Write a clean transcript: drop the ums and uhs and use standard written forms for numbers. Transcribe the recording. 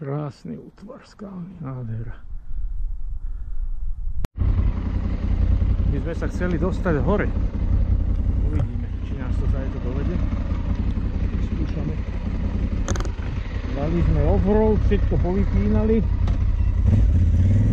Krásny útvar skalný, nádhera. My sme sa chceli dostať hore. Uvidíme, či nás to zajde dovede. Skúšame. Dali sme offroad, všetko povypínali.